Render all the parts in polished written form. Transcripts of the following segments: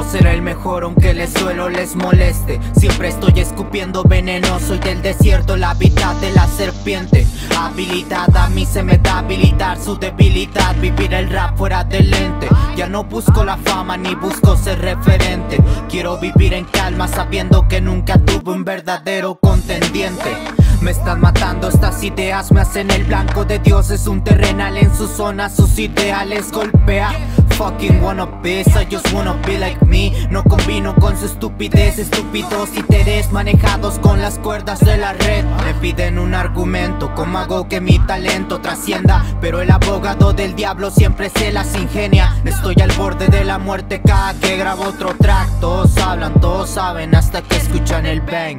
Juro ser el mejor aunque el suelo les moleste. Siempre estoy escupiendo veneno, soy del desierto, el hábitat de la serpiente. Habilidad a mí se me da habilitar su debilidad, vivir el rap fuera del lente. Ya no busco la fama ni busco ser referente. Quiero vivir en calma sabiendo que nunca tuve un verdadero contendiente. Me están matando estas ideas, me hacen el blanco de Dios. Es un terrenal en su zona, sus ideales golpea. Fucking wannabes, I just wanna be like me. No combino con su estupidez, estúpidos títeres manejados con las cuerdas de la red. Me piden un argumento, cómo hago que mi talento trascienda, pero el abogado del diablo siempre se las ingenia. Estoy al borde de la muerte cada que grabo otro track. Todos hablan, todos saben hasta que escuchan el bang.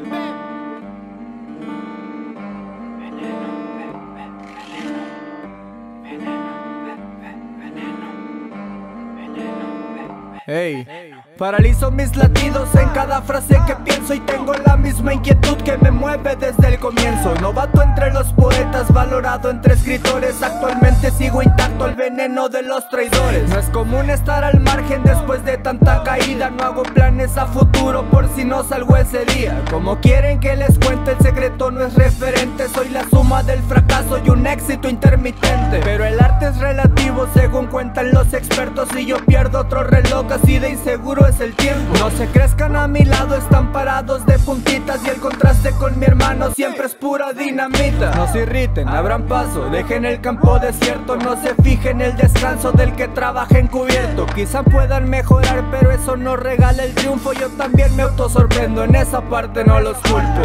Hey, paralizo mis latidos en cada frase que pienso y tengo la misma inquietud que me mueve desde el comienzo. Novato entre los poetas, valorado entre escritores. Actualmente sigo intacto el veneno de los traidores. No es común estar al margen después de tanta caída. No hago planes a futuro por si no salgo ese día. Como quieren que les cuente, el secreto no es referente. Soy la suma del fracaso y un éxito intermitente. Pero el arte es relativo según cuentan los expertos. Si yo pierdo otro reloj, así de inseguro es el tiempo. No se crezcan a mi lado, están parados de puntitas. Y el contraste con mi hermano siempre es pura dinamita. No se irriten, abran paso, dejen el campo desierto. No se fijen el descanso del que trabaja encubierto. Quizá puedan mejorar, pero eso no regala el triunfo. Yo también me autosorprendo, en esa parte no los culpo.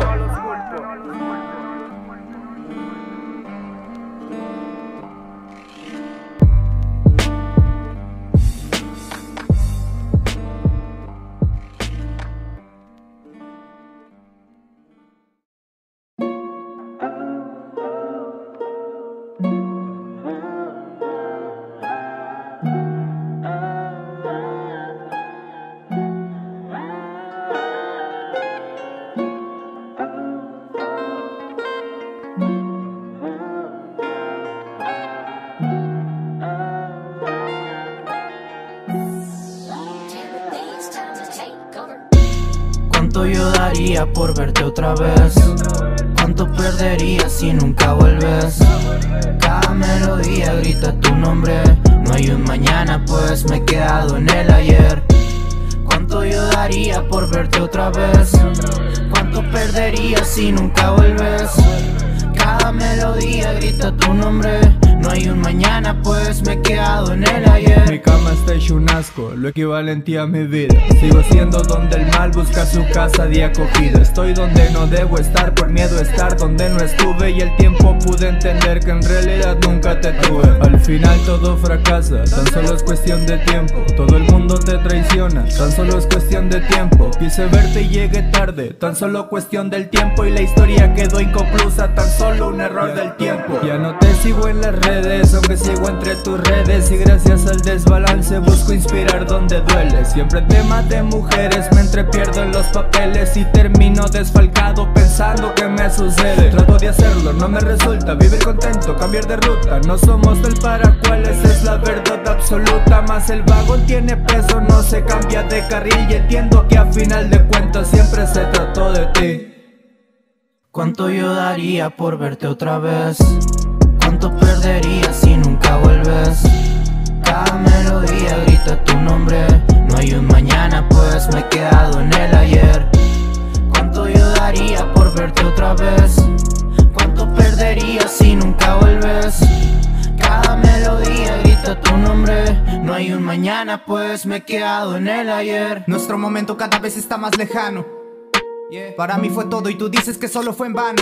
¿Cuánto yo daría por verte otra vez? ¿Cuánto perdería si nunca vuelves? Cada melodía grita tu nombre. No hay un mañana pues me he quedado en el ayer. ¿Cuánto yo daría por verte otra vez? ¿Cuánto perdería si nunca vuelves? Cada melodía grita tu nombre. No hay un mañana pues me he quedado en el ayer. Mi cama está hecho un asco, lo equivalente a mi vida. Sigo siendo donde el mal busca su casa de acogida. Estoy donde no debo estar por miedo a estar donde no estuve. Y el tiempo pude entender que en realidad nunca te tuve. Al final todo fracasa, tan solo es cuestión de tiempo. Todo el mundo te traiciona, tan solo es cuestión de tiempo. Quise verte y llegué tarde, tan solo cuestión del tiempo. Y la historia quedó inconclusa, tan solo un error del tiempo. Ya no te sigo en las redes, aunque sigo entre tus redes. Y gracias al desbalance busco inspirar donde duele. Siempre temas de mujeres, me entrepierdo en los papeles. Y termino desfalcado pensando que me sucede. Trato de hacerlo, no me resulta, vivir contento, cambiar de ruta. No somos del para cuáles, es la verdad absoluta. Más el vagón tiene peso, no se cambia de carril. Y entiendo que a final de cuentas siempre se trató de ti. ¿Cuánto yo daría por verte otra vez? ¿Cuánto perdería si nunca vuelves? Cada melodía grita tu nombre. No hay un mañana pues me he quedado en el ayer. ¿Cuánto yo daría por verte otra vez? ¿Cuánto perdería si nunca vuelves? Cada melodía grita tu nombre. No hay un mañana pues me he quedado en el ayer. Nuestro momento cada vez está más lejano. Para mí fue todo y tú dices que solo fue en vano.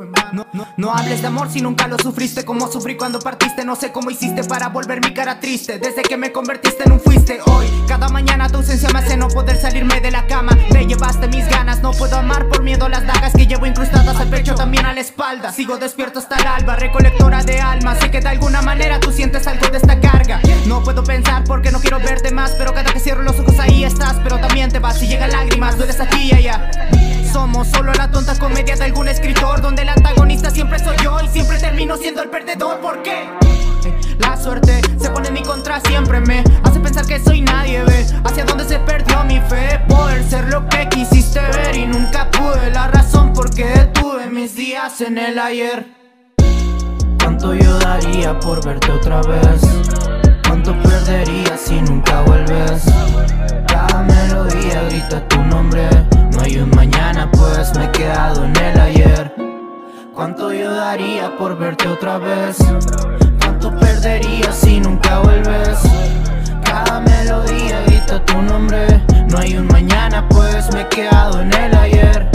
No hables de amor si nunca lo sufriste. Como sufrí cuando partiste. No sé cómo hiciste para volver mi cara triste. Desde que me convertiste en un fuiste. Hoy, cada mañana tu ausencia me hace no poder salirme de la cama. Te llevaste mis ganas, no puedo amar por miedo a las dagas que llevo incrustadas al pecho, también a la espalda. Sigo despierto hasta el alba, recolectora de almas. Sé que de alguna manera tú sientes algo de esta carga. No puedo pensar porque no quiero verte más, pero cada que cierro los ojos ahí estás. Pero también te vas y llegan lágrimas, dueles aquí y allá. Somos solo la tonta comedia de algún escritor, donde el antagonista siempre soy yo y siempre termino siendo el perdedor. ¿Por qué? La suerte se pone en mi contra, siempre me hace pensar que soy nadie, ve hacia dónde se perdió mi fe. Poder ser lo que quisiste ver y nunca pude. La razón por qué detuve mis días en el ayer. ¿Cuánto yo daría por verte otra vez? ¿Cuánto perdería si nunca vuelves? Cada melodía grita tu nombre. No hay un mañana pues me he quedado en el ayer. ¿Cuánto yo daría por verte otra vez? ¿Cuánto perdería si nunca vuelves? Cada melodía grita tu nombre. No hay un mañana pues me he quedado en el ayer.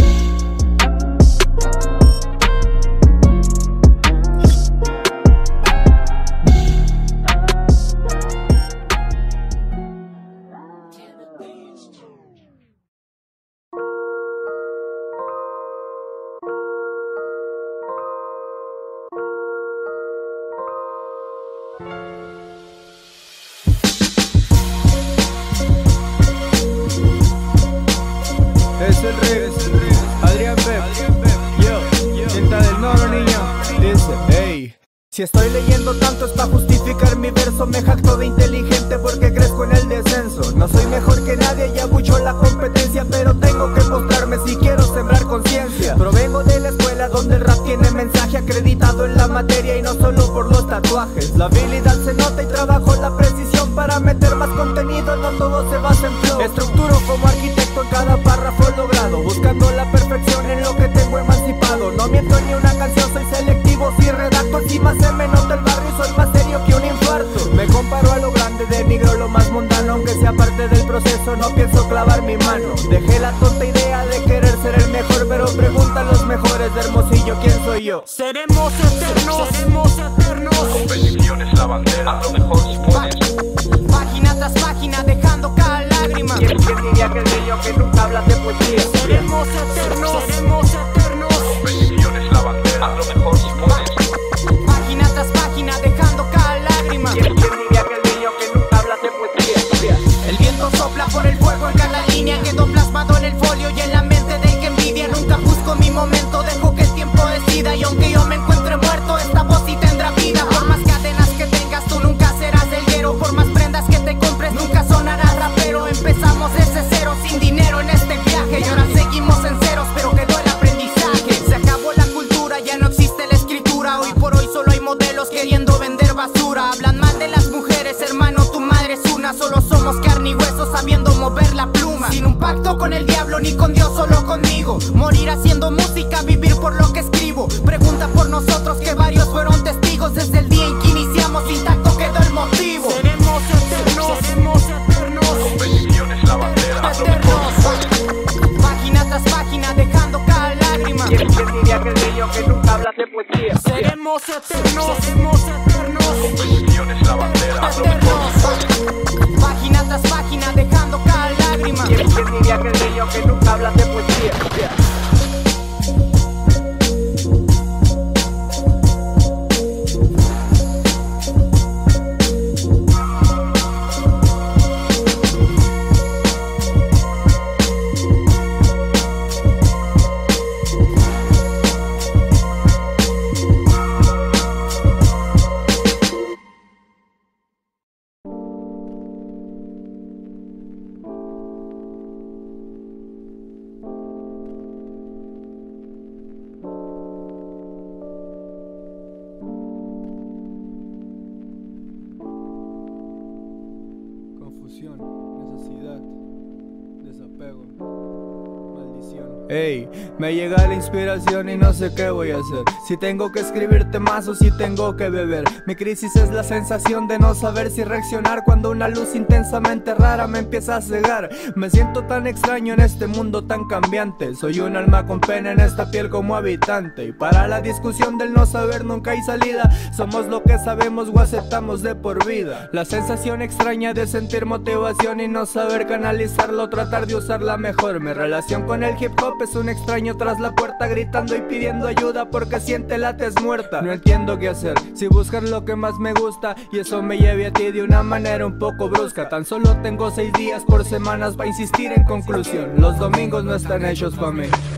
Es el rey, Adrián Pep. Yo, Tinta del Noro, niño. Dice, hey. Si estoy leyendo tanto es para justificar mi verso. Me jacto de inteligente porque crezco en el descenso. No soy mejor que nadie y abucho la competencia, pero tengo que mostrarme si quiero sembrar conciencia. Provengo de la escuela donde el rap tiene mensaje acreditado en la materia y no solo por los tatuajes. La habilidad se nota y trabajo la precisión para meter más contenido, no todo se basa en flow. Estructuro como arquitecto en cada párrafo logrado, buscando la perfección en lo que tengo emancipado. No miento en ni una canción, soy selectivo si redacto. Encima se me nota el barrio, soy más serio que un infarto. Me comparo a lo grande, denigro lo más mundano. Aunque sea parte del proceso, no pienso clavar mi mano. Dejé la tonta idea de querer ser el mejor, pero pregunta a los mejores de Hermosillo, ¿quién soy yo? Seremos eternos, seremos eternos. Competiciones la bandera, a lo mejor si puedes. Página tras página dejando cada lágrima. ¿Quién diría que el niño que nunca habla de poesía? Seremos eternos, seremos eternos. Competiciones la bandera, a lo mejor si puedes. Página tras página dejando cada lágrima. ¿Quién diría que el niño que nunca habla de poesía? El viento sopla por el fuego en cada línea. Quedó plasmado en el folio y en la mente del que envidia. Nunca busco mi momento, dejo que el tiempo decida. Y aunque yo me encuentre muerto, esta voz sí tendrá vida. Por más cadenas que tengas, tú nunca serás el guero. Por más prendas que te compres, nunca sonarás rapero. Empezamos desde cero, sin dinero en este viaje. Y ahora seguimos en ceros, pero quedó el aprendizaje. Se acabó la cultura, ya no existe la escritura. Hoy por hoy solo hay modelos queriendo vender basura. Hablan mal de las mujeres, hermano, tu madre es una. Solo somos carne y hueso sabiendo mover la pluma. Sin un pacto con el diablo ni con Dios, solo conmigo. Morir haciendo música, vivir por lo que escribo. Pregunta por nosotros que varios fueron testigos. Desde el día en que iniciamos intacto quedó el motivo. Seremos eternos, seremos eternos. Competiciones la bandera, a lo mejor si puedes. Página tras página dejando cada lágrima. ¿Quién diría que el niño que nunca habla de poesía? Seremos eternos, seremos eternos. Competiciones la bandera, a lo mejor si puedes. Página tras página dejando cada lágrima. ¿Quién diría que el niño que nunca habla de poesía? Confusión, necesidad, desapego, maldición. Ey, me llega la inspiración y no sé qué voy a hacer. Si tengo que escribirte más o si tengo que beber. Mi crisis es la sensación de no saber si reaccionar cuando una luz intensamente rara me empieza a cegar. Me siento tan extraño en este mundo tan cambiante. Soy un alma con pena en esta piel como habitante. Y para la discusión del no saber nunca hay salida. Somos lo que sabemos o aceptamos de por vida. La sensación extraña de sentir motivación y no saber canalizarlo, tratar de usarla mejor. Mi relación con el hip hop es un extraño tras la puerta gritando y pidiendo ayuda porque siente la tez muerta. No entiendo qué hacer, si buscar lo que más me gusta y eso me lleve a ti de una manera un poco brusca. Tan solo tengo 6 días por semanas para insistir en conclusión. Los domingos no están hechos para mí.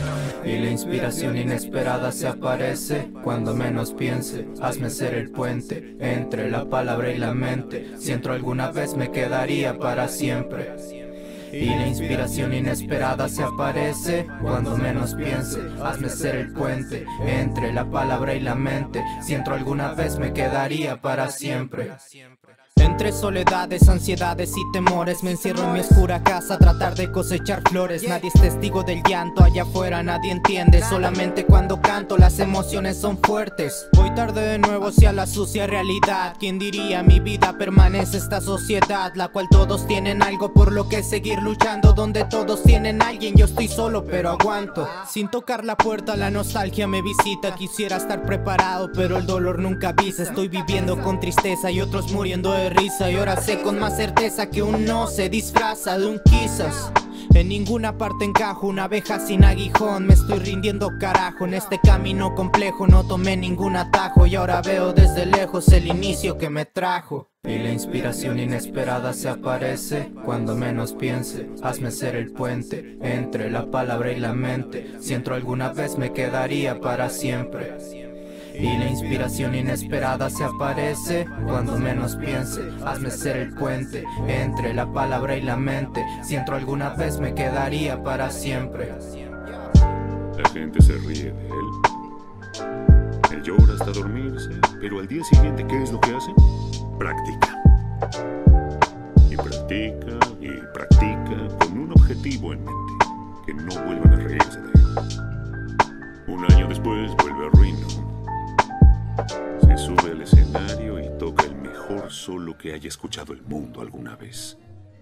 Y la inspiración inesperada se aparece cuando menos piense. Hazme ser el puente entre la palabra y la mente. Si entro alguna vez me quedaría para siempre. Y la inspiración inesperada se aparece cuando menos piense. Hazme ser el puente entre la palabra y la mente. Si entro alguna vez me quedaría para siempre. Entre soledades, ansiedades y temores me encierro en mi oscura casa a tratar de cosechar flores. Nadie es testigo del llanto, allá afuera nadie entiende. Solamente cuando canto las emociones son fuertes. Voy tarde de nuevo hacia la sucia realidad. ¿Quién diría mi vida permanece esta sociedad? La cual todos tienen algo por lo que seguir luchando. Donde todos tienen a alguien, yo estoy solo pero aguanto. Sin tocar la puerta la nostalgia me visita. Quisiera estar preparado pero el dolor nunca avisa. Estoy viviendo con tristeza y otros muriendo de risa. Y ahora sé con más certeza que un no se disfraza de un quizás. En ninguna parte encajo, una abeja sin aguijón. Me estoy rindiendo carajo, en este camino complejo no tomé ningún atajo. Y ahora veo desde lejos el inicio que me trajo. Y la inspiración inesperada se aparece cuando menos piense. Hazme ser el puente entre la palabra y la mente. Si entro alguna vez me quedaría para siempre. Y la inspiración inesperada se aparece cuando menos piense. Hazme ser el puente entre la palabra y la mente. Si entro alguna vez me quedaría para siempre. La gente se ríe de él. Él llora hasta dormirse, pero al día siguiente, ¿qué es lo que hace? Practica. Y practica y practica con un objetivo en mente: que no vuelvan a reírse de él. Un año después vuelve a Reno. Se sube al escenario y toca el mejor solo que haya escuchado el mundo alguna vez.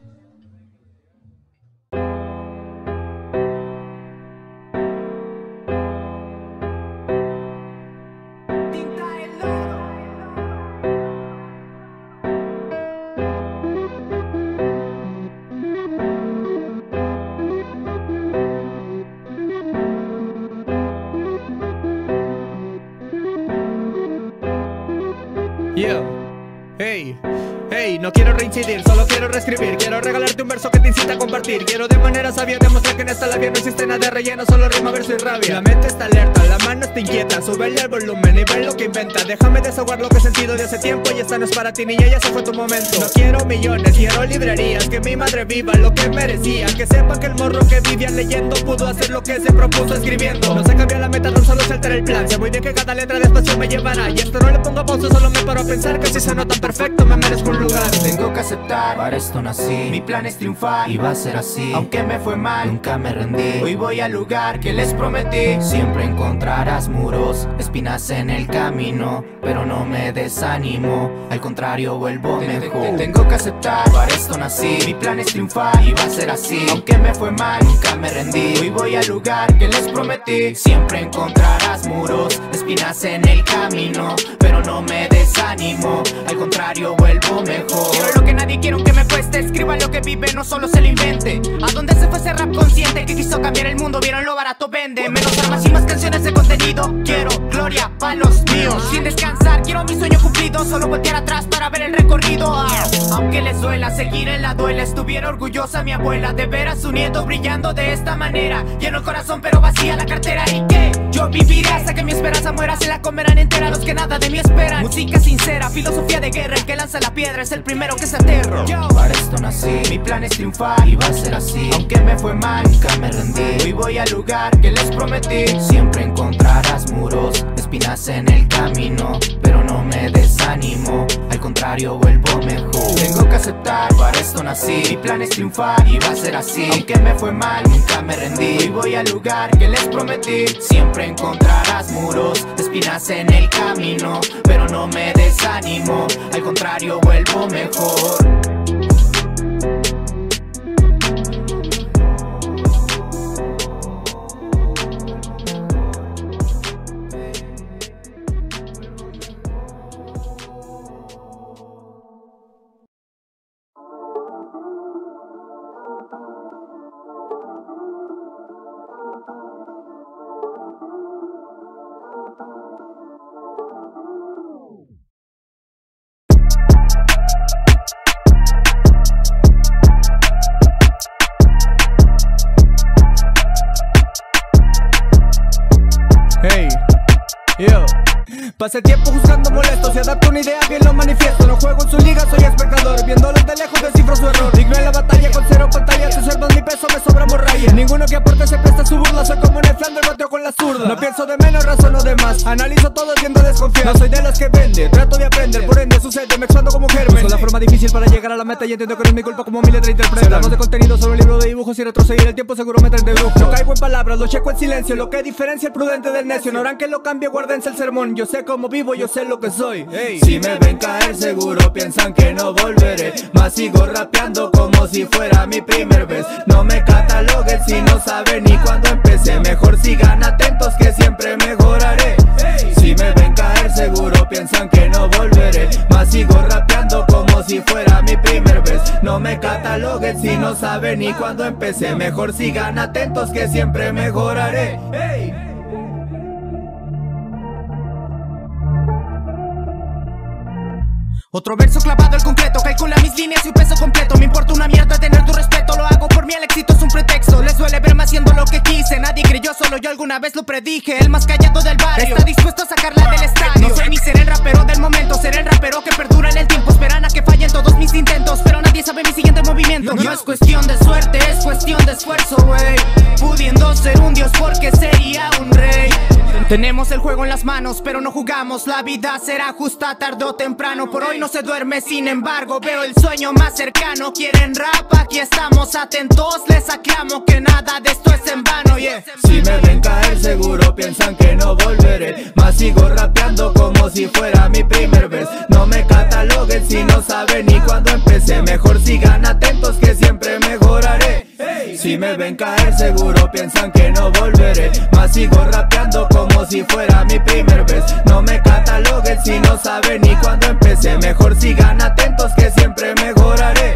Yeah, hey, hey, no quiero reincidir, solo quiero reescribir. Quiero regalarte un verso que te incita a compartir. Quiero de manera sabia demostrar que en esta labia no existe nada de relleno, solo rima, verso y rabia. La mente está alerta, la mano está inquieta. Súbele al volumen y ve lo que inventa. Déjame desahogar lo que he sentido de hace tiempo. Y esta no es para ti, niña, ya se fue tu momento. No quiero millones, quiero librerías. Que mi madre viva lo que merecía. Que sepa que el morro que vivía leyendo pudo hacer lo que se propuso escribiendo. No se cambia la meta, tan solo se altera el plan. Sé muy bien que cada letra despacio me llevará. Y esto no le pongo pausa, solo me paro a pensar que si suena tan perfecto me merezco un lugar. Tengo que aceptar, para esto nací. Mi plan es triunfar y va a ser así. Aunque me fue mal, nunca me rendí. Hoy voy al lugar que les prometí. Siempre encontrarás muros, espinas en el camino, pero no me desanimo, al contrario vuelvo mejor. Tengo que aceptar, para esto nací. Mi plan es triunfar y va a ser así. Aunque me fue mal, nunca me rendí. Hoy voy al lugar que les prometí. Siempre encontrarás muros, espinas en el camino, pero no me desanimo, al contrario vuelvo mejor. Quiero lo que nadie quiere aunque me cueste. Escriba lo que vive, no solo se lo invente. ¿A dónde se fue ese rap consciente que quiso cambiar el mundo? Vieron lo barato vende. Menos armas y más canciones de contenido. Quiero gloria para los míos. Sin descansar, quiero mi sueño cumplido. Solo voltear atrás para ver el recorrido. Aunque les duela, seguir en la duela. Estuviera orgullosa mi abuela de ver a su nieto brillando de esta manera. Lleno el corazón pero vacía la cartera. ¿Y qué? Yo viviré hasta que mi esperanza muera. Se la comerán entera los que nada de mí esperan. Música sincera, filosofía de guerra. El que lanza la piedra es el primero que se aterra. Para esto nací, mi plan es triunfar y va a ser así. Aunque me fue mal, nunca me rendí. Hoy voy al lugar que les prometí. Siempre encontrarás muros, espinas en el camino, pero no me desanimo, al contrario vuelvo mejor. Tengo que aceptar, para esto nací. Mi plan es triunfar y va a ser así. Aunque me fue mal, nunca me rendí. Hoy voy al lugar que les prometí. Siempre encontrarás muros, espinas en el camino, pero no me desanimo, al contrario vuelvo mejor. Pasé tiempo juzgando molesto, si adapto una idea bien lo manifiesto. No juego en su liga, soy espectador, viéndolos de lejos descifro su error. Digno en la batalla con cero pantallas, observan mi peso, me sobra morralla. Ninguno que aporte se presta su burla, soy como Ned Flanders, bateo con la zurda. No pienso de menos, razono de más, analizo todo tiendo a desconfiar. No soy de los que vende, trato de aprender, por ende sucede, me expando como germen. Uso la forma difícil para llegar a la meta y entiendo que no es mi culpa como mi letra interpreta. Si hablamos de contenido, solo un libro de dibujos y retroceder el tiempo seguro me traen de brujo. No caigo en palabras, lo checo en silencio, lo que diferencia el prudente del necio. No harán que lo cambie, guárdense el sermón. Yo sé cómo vivo, yo sé lo que soy. Hey. Si me ven caer seguro piensan que no volveré, mas sigo rapeando como si fuera mi primer vez. No me cataloguen si no saben ni cuándo empecé, mejor sigan atentos que siempre mejoraré. Si me ven caer seguro piensan que no volveré, mas sigo rapeando como si fuera mi primer vez. No me cataloguen si no saben ni cuándo empecé, mejor sigan atentos que siempre mejoraré. Otro verso clavado al concreto, calcula mis líneas y un peso completo. Me importa una mierda tener tu respeto, lo hago por mí, el éxito es un pretexto. Les duele verme haciendo lo que quise, nadie creyó, solo yo alguna vez lo predije. El más callado del barrio, está dispuesto a sacarla del estadio. No soy ni ser el rapero del momento, seré el rapero que perdura en el tiempo. Esperan a que fallen todos mis intentos, pero nadie sabe mi siguiente movimiento. No es cuestión de suerte, es cuestión de esfuerzo, wey. Pudiendo ser un dios porque sería un rey. Tenemos el juego en las manos, pero no jugamos. La vida será justa tarde o temprano. Por hoy no se duerme, sin embargo veo el sueño más cercano. Quieren rap, aquí estamos atentos. Les aclamo que nada de esto es en vano, yeah. Si me ven caer seguro piensan que no volveré, mas sigo rapeando como si fuera mi primer vez. No me cataloguen si no saben ni cuándo empecé, mejor sigan atentos que siempre mejoraré. Si me ven caer seguro piensan que no volveré, mas sigo rapeando como si fuera mi primer vez. No me cataloguen si no saben ni cuándo empecé, mejor sigan atentos que siempre mejoraré.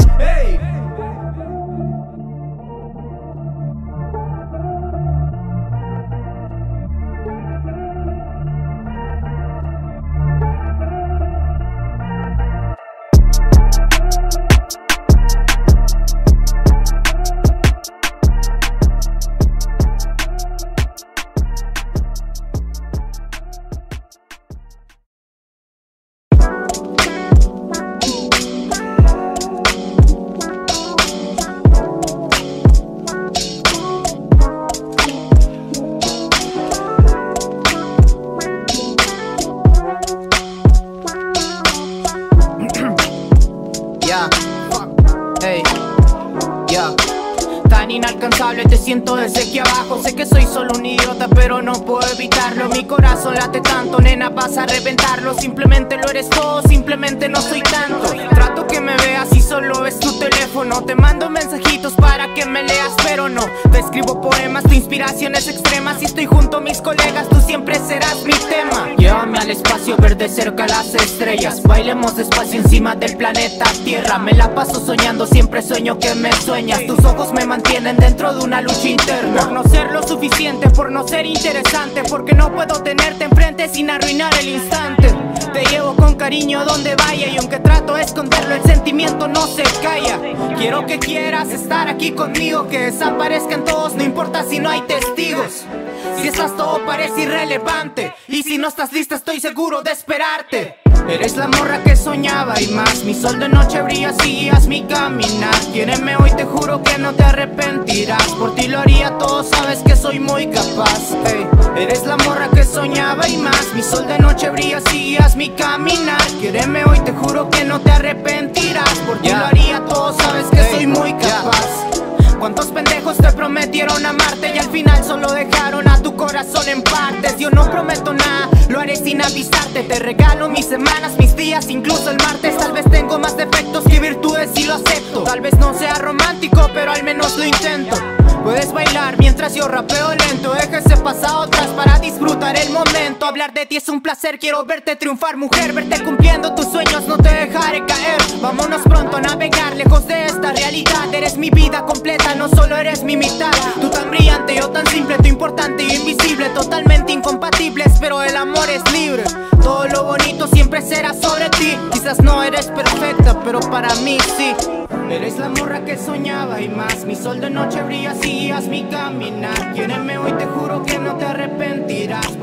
Tan inalcanzable te siento desde aquí abajo. Sé que soy solo un idiota pero no puedo evitarlo. Mi corazón late tanto, nena, vas a reventarlo. Simplemente lo eres todo, simplemente no soy tanto. Trato que me veas y solo ves tu teléfono. Te mando mensajitos para que me leas pero no. Te escribo poemas, tu inspiración es extrema. Si estoy junto a mis colegas tú siempre serás mi tema. Llévame al espacio verde cerca a las estrellas. Bailemos despacio encima del planeta Tierra. Me la paso soñando, siempre sueño que me sueñas. Tus ojos me mantienen dentro de una lucha interna. Por no ser lo suficiente, por no ser interesante, porque no puedo tenerte enfrente sin arruinar el instante. Te llevo con cariño donde vaya y aunque trato de esconderlo el sentimiento no se calla. Quiero que quieras estar aquí conmigo, que desaparezcan todos, no importa si no hay testigos. Si estás todo parece irrelevante y si no estás lista estoy seguro de esperarte. Eres la morra que soñaba y más. Mi sol de noche brilla si guías mi caminar. Quiéreme hoy, te juro que no te arrepentirás. Por ti lo haría todo, sabes que soy muy capaz. Hey. Eres la morra que soñaba y más. Mi sol de noche brilla si guías mi caminar. Quiéreme hoy, te juro que no te arrepentirás. Por ti lo haría todo, sabes que soy muy capaz. ¿Cuántos pendejos te prometieron amarte y al final solo dejaron a tu corazón en partes? Yo no prometo nada, lo haré sin avisarte. Te regalo mis semanas, mis días, incluso el martes. Tal vez tengo más defectos que virtudes y lo acepto. Tal vez no sea romántico, pero al menos lo intento. Puedes bailar mientras yo rapeo lento. Deja ese pasado atrás para disfrutar el momento. Hablar de ti es un placer, quiero verte triunfar, mujer. Verte cumpliendo tus sueños, no te dejaré caer. Vámonos pronto a navegar lejos de esta realidad. Eres mi vida completa, no solo eres mi mitad. Tú tan brillante, yo tan simple, tú importante y invisible. Totalmente incompatibles, pero el amor es libre. Todo lo bonito siempre será sobre ti. Quizás no eres perfecta, pero para mí sí. Eres la morra que soñaba y más. Mi sol de noche brilla si guías mi caminar. Quiéreme hoy, te juro que no te arrepentirás.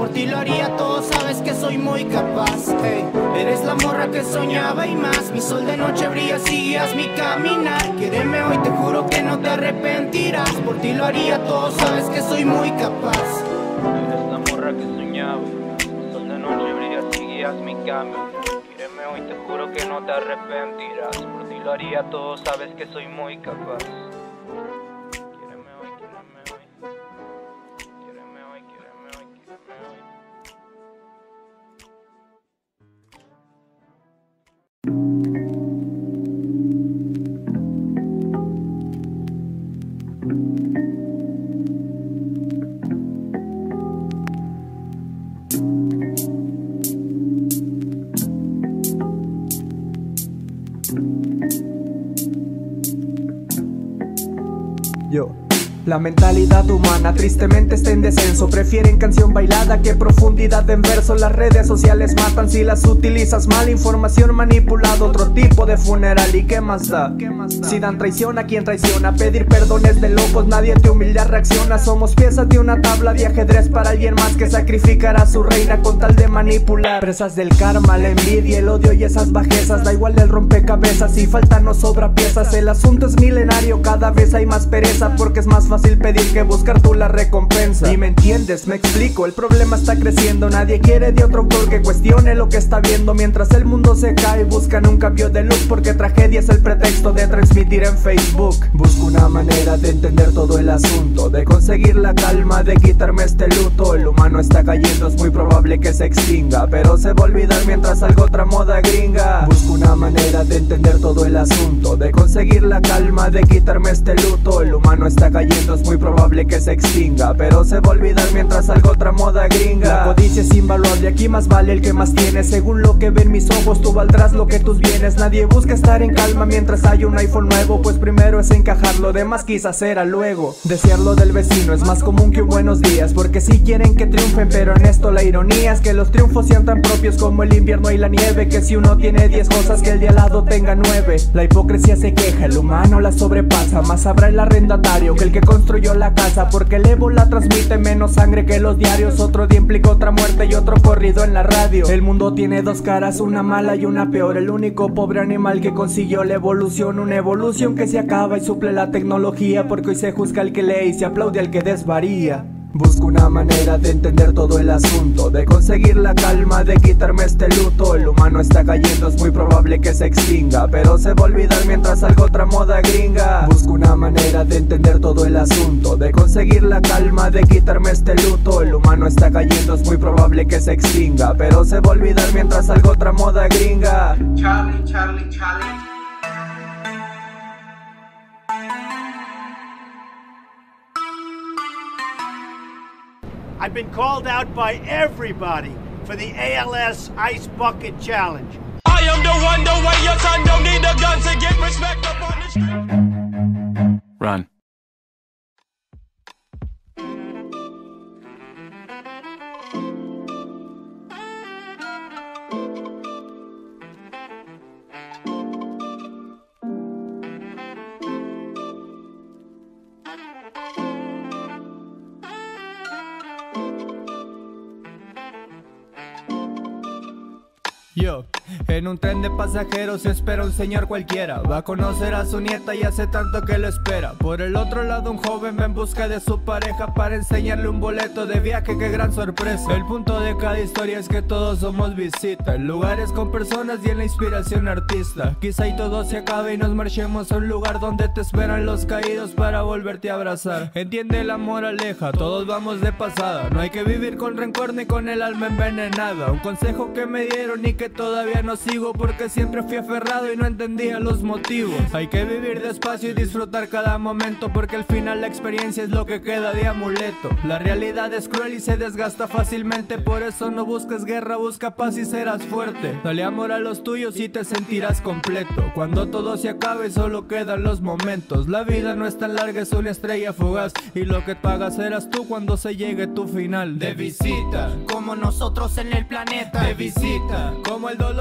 Por ti lo haría todo, sabes que soy muy capaz. Hey, eres la morra que soñaba y más. Mi sol de noche brilla si guías mi caminar. Quédeme hoy, te juro que no te arrepentirás. Por ti lo haría todo, sabes que soy muy capaz. Eres la morra que soñaba. Mi sol de noche brilla si guías mi caminar. Quédeme hoy, te juro que no te arrepentirás. Por ti lo haría todo, sabes que soy muy capaz. La mentalidad humana tristemente está en descenso. Prefieren canción bailada que profundidad en verso. Las redes sociales matan si las utilizas mal. Información manipulada, otro tipo de funeral. ¿Y qué más da? Si dan traición a quien traiciona. Pedir perdones de locos, nadie te humilda, reacciona. Somos piezas de una tabla de ajedrez para alguien más que sacrificará a su reina con tal de manipular. Presas del karma, la envidia, el odio y esas bajezas. Da igual del rompecabezas, si falta no sobra piezas. El asunto es milenario, cada vez hay más pereza. Porque es más fácil pedir que buscar tú la recompensa. Y me entiendes, me explico, el problema está creciendo. Nadie quiere de otro autor que cuestione lo que está viendo. Mientras el mundo se cae, buscan un cambio de look. Porque tragedia es el pretexto de transmitir en Facebook. Busco una manera de entender todo el asunto, de conseguir la calma, de quitarme este luto. El humano está cayendo, es muy probable que se extinga, pero se va a olvidar mientras salga otra moda gringa. Busco una manera de entender todo el asunto, de conseguir la calma, de quitarme este luto. El humano está cayendo, es muy probable que se extinga, pero se va a olvidar mientras salga otra moda gringa. La codicia es invaluable, aquí más vale el que más tiene. Según lo que ven mis ojos, tú valdrás lo que tus bienes. Nadie busca estar en calma mientras hay un iPhone nuevo, pues primero es encajar, lo demás quizás será luego. Desearlo del vecino es más común que un buenos días, porque sí quieren que triunfen, pero en esto la ironía es que los triunfos sean tan propios como el invierno y la nieve. Que si uno tiene 10 cosas, que el de al lado tenga 9. La hipocresía se queja, el humano la sobrepasa. Más sabrá el arrendatario que el que construyó la casa, porque el Evo la transmite menos sangre que los diarios. Otro día implica otra muerte y otro corrido en la radio. El mundo tiene dos caras, una mala y una peor. El único pobre animal que consiguió la evolución, una evolución que se acaba y suple la tecnología, porque hoy se juzga al que lee y se aplaude al que desvaría. Busco una manera de entender todo el asunto, de conseguir la calma, de quitarme este luto. El humano está cayendo, es muy probable que se extinga, pero se va a olvidar mientras salga otra moda gringa. Busco una manera de entender todo el asunto, de conseguir la calma, de quitarme este luto. El humano está cayendo, es muy probable que se extinga, pero se va a olvidar mientras salga otra moda gringa. Charlie, Charlie, Charlie. I've been called out by everybody for the ALS Ice Bucket Challenge. I am the one, the way your son don't need a gun to get respect up on the street. Run. Yo, en un tren de pasajeros espera un señor cualquiera. Va a conocer a su nieta y hace tanto que lo espera. Por el otro lado un joven va en busca de su pareja para enseñarle un boleto de viaje, qué gran sorpresa. El punto de cada historia es que todos somos visita, en lugares con personas y en la inspiración artista. Quizá y todo se acabe y nos marchemos a un lugar donde te esperan los caídos para volverte a abrazar. Entiende la moraleja, todos vamos de pasada. No hay que vivir con rencor ni con el alma envenenada. Un consejo que me dieron y que todavía no sigo, porque siempre fui aferrado y no entendía los motivos. Hay que vivir despacio y disfrutar cada momento, porque al final la experiencia es lo que queda de amuleto. La realidad es cruel y se desgasta fácilmente, por eso no busques guerra, busca paz y serás fuerte. Dale amor a los tuyos y te sentirás completo. Cuando todo se acabe solo quedan los momentos. La vida no es tan larga, es una estrella fugaz, y lo que pagas serás tú cuando se llegue tu final. De visita, como nosotros en el planeta. De visita, como el dolor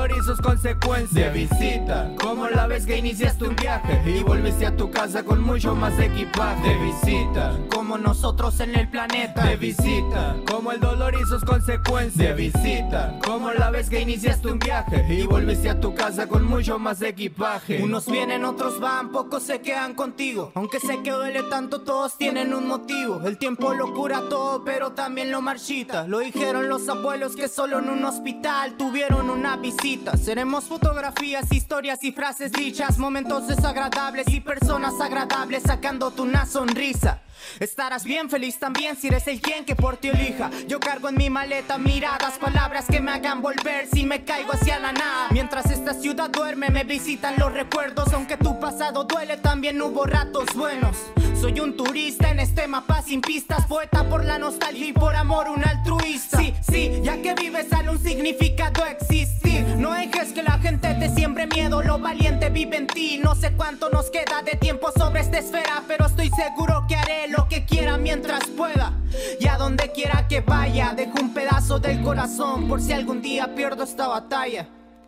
dolor y sus consecuencias. De visita, como la vez que iniciaste un viaje y volviste a tu casa con mucho más equipaje. De visita, como nosotros en el planeta. de visita, como el dolor y sus consecuencias. De visita, como la vez que iniciaste un viaje y volviste a tu casa con mucho más equipaje. Unos vienen, otros van, pocos se quedan contigo. Aunque sé que duele tanto, todos tienen un motivo. El tiempo lo cura todo, pero también lo marchita. Lo dijeron los abuelos que solo en un hospital tuvieron una visita. Seremos fotografías, historias y frases dichas, momentos desagradables y personas agradables sacándote una sonrisa. Estarás bien feliz también si eres el quien que por ti elija. Yo cargo en mi maleta miradas, palabras que me hagan volver si me caigo hacia la nada. Mientras esta ciudad duerme me visitan los recuerdos. Aunque tu pasado duele también hubo ratos buenos. Soy un turista en este mapa sin pistas, poeta por la nostalgia y por amor un altruista. Sí, ya que vives sale un significado existir. No dejes que la gente te siembre miedo, lo valiente vive en ti. No sé cuánto nos queda de tiempo sobre esta esfera, pero estoy seguro que haré lo que quiera mientras pueda. Y a donde quiera que vaya, dejo un pedazo del corazón por si algún día pierdo esta batalla.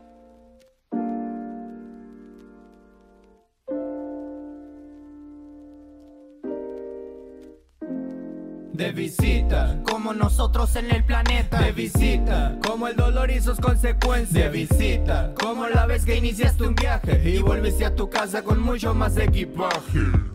De visita, como nosotros en el planeta. de visita, como el dolor y sus consecuencias. De visita, como la vez que iniciaste un viaje y volviste a tu casa con mucho más equipaje.